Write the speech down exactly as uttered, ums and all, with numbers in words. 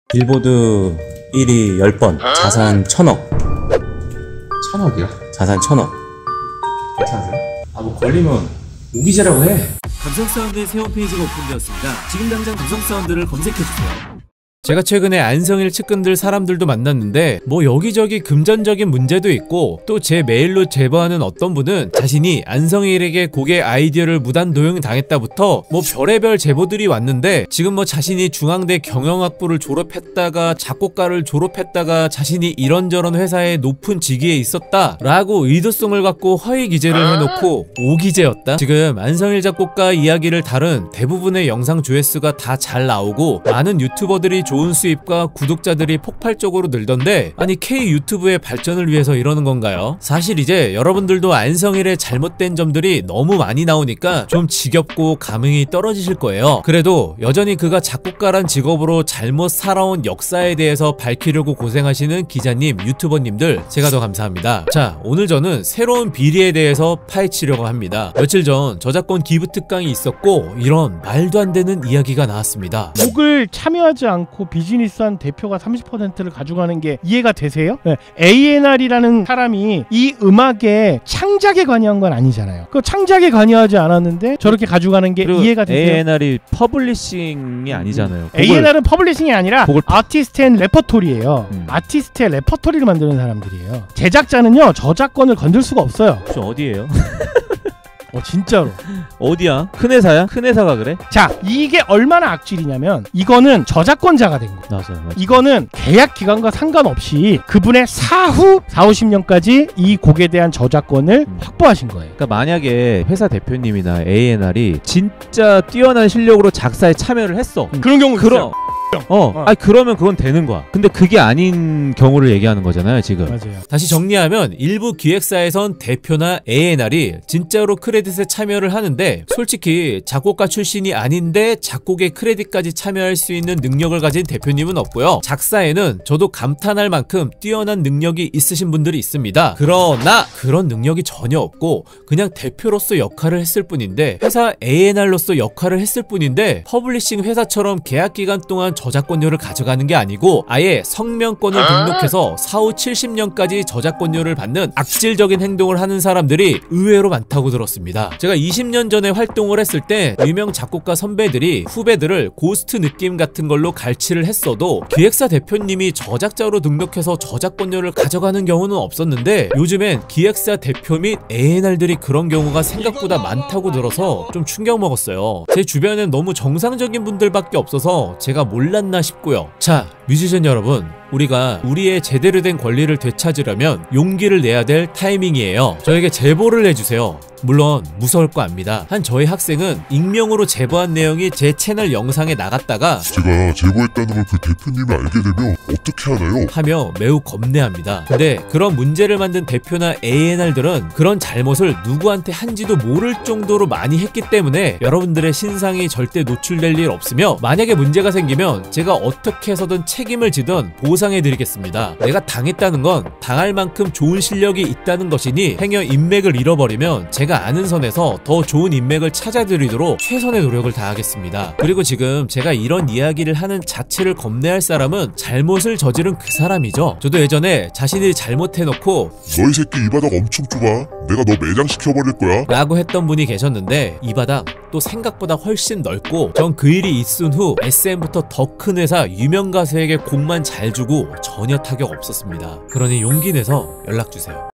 빌보드 일 위 열 번, 자산 천억. 천억이요? 자산 천억. 괜찮으세요? 아, 뭐 걸리면 무기재라고 해. 감성사운드의 새 홈페이지가 오픈되었습니다. 지금 당장 감성사운드를 검색해주세요. 제가 최근에 안성일 측근들 사람들도 만났는데 뭐 여기저기 금전적인 문제도 있고, 또 제 메일로 제보하는 어떤 분은 자신이 안성일에게 곡의 아이디어를 무단 도용당했다부터 뭐 별의별 제보들이 왔는데, 지금 뭐 자신이 중앙대 경영학부를 졸업했다가 작곡가를 졸업했다가 자신이 이런저런 회사의 높은 직위에 있었다 라고 의도성을 갖고 허위 기재를 해놓고 오기재였다. 지금 안성일 작곡가 이야기를 다룬 대부분의 영상 조회수가 다 잘 나오고 많은 유튜버들이 좋은 수입과 구독자들이 폭발적으로 늘던데, 아니 K 유튜브의 발전을 위해서 이러는 건가요? 사실 이제 여러분들도 안성일의 잘못된 점들이 너무 많이 나오니까 좀 지겹고 감흥이 떨어지실 거예요. 그래도 여전히 그가 작곡가란 직업으로 잘못 살아온 역사에 대해서 밝히려고 고생하시는 기자님, 유튜버님들 제가 더 감사합니다. 자, 오늘 저는 새로운 비리에 대해서 파헤치려고 합니다. 며칠 전 저작권 기부 특강이 있었고 이런 말도 안 되는 이야기가 나왔습니다. 곡을 참여하지 않고 비즈니스한 대표가 삼십 퍼센트를 가져가는 게 이해가 되세요? 네. 에이엔알이라는 사람이 이 음악의 창작에 관여한 건 아니잖아요. 그 창작에 관여하지 않았는데 저렇게 가져가는 게 이해가 되세요? 에이엔알이 퍼블리싱이 아니잖아요. 음. 에이엔알은 퍼블리싱이 아니라 곡을... 아티스트 앤 레퍼토리예요. 음. 아티스트 의 레퍼토리를 만드는 사람들이에요. 제작자는요 저작권을 건들 수가 없어요. 혹시 어디예요? 어 진짜로. 어디야? 큰 회사야? 큰 회사가 그래? 자, 이게 얼마나 악질이냐면 이거는 저작권자가 된 거예요. 맞아요, 맞아요. 이거는 계약 기간과 상관없이 그분의 사후 사오십 년까지 이 곡에 대한 저작권을 음. 확보하신 거예요. 그러니까 만약에 회사 대표님이나 에이엔알이 진짜 뛰어난 실력으로 작사에 참여를 했어. 음. 그런 경우 그럼 있어요. 어, 어. 아니 그러면 그건 되는 거야. 근데 그게 아닌 경우를 얘기하는 거잖아요 지금. 맞아요. 다시 정리하면 일부 기획사에선 대표나 에이엔알이 진짜로 크레딧에 참여를 하는데, 솔직히 작곡가 출신이 아닌데 작곡의 크레딧까지 참여할 수 있는 능력을 가진 대표님은 없고요. 작사에는 저도 감탄할 만큼 뛰어난 능력이 있으신 분들이 있습니다. 그러나 그런 능력이 전혀 없고 그냥 대표로서 역할을 했을 뿐인데, 회사 에이엔알로서 역할을 했을 뿐인데 퍼블리싱 회사처럼 계약기간 동안 저작권료를 가져가는 게 아니고 아예 성명권을 등록해서 사후 칠십 년까지 저작권료를 받는 악질적인 행동을 하는 사람들이 의외로 많다고 들었습니다. 제가 이십 년 전에 활동을 했을 때 유명 작곡가 선배들이 후배들을 고스트 느낌 같은 걸로 갈취를 했어도 기획사 대표님이 저작자로 등록해서 저작권료를 가져가는 경우는 없었는데, 요즘엔 기획사 대표 및 에이엔알들이 그런 경우가 생각보다 많다고 들어서 좀 충격 먹었어요. 제 주변엔 너무 정상적인 분들밖에 없어서 제가 몰랐나 싶고요. 자, 뮤지션 여러분, 우리가 우리의 제대로 된 권리를 되찾으려면 용기를 내야 될 타이밍이에요. 저에게 제보를 해주세요. 물론 무서울 거 압니다. 한 저희 학생은 익명으로 제보한 내용이 제 채널 영상에 나갔다가 제가 제보했다는 걸 그 대표님이 알게 되면 어떻게 하나요? 하며 매우 겁내합니다. 근데 그런 문제를 만든 대표나 에이엔알들은 그런 잘못을 누구한테 한지도 모를 정도로 많이 했기 때문에 여러분들의 신상이 절대 노출될 일 없으며, 만약에 문제가 생기면 제가 어떻게 해서든 책임을 지든 보상해드리겠습니다. 내가 당했다는 건 당할 만큼 좋은 실력이 있다는 것이니 행여 인맥을 잃어버리면 제가 아는 선에서 더 좋은 인맥을 찾아드리도록 최선의 노력을 다하겠습니다. 그리고 지금 제가 이런 이야기를 하는 자체를 겁내할 사람은 잘못을 저지른 그 사람이죠. 저도 예전에 자신이 잘못해놓고 너희 새끼 이 바닥 엄청 좁아, 내가 너 매장시켜버릴 거야 라고 했던 분이 계셨는데, 이 바닥 또 생각보다 훨씬 넓고, 전 그 일이 있은 후 에스엠부터 더 큰 회사 유명 가수에게 곡만 잘 주고 전혀 타격 없었습니다. 그러니 용기 내서 연락주세요.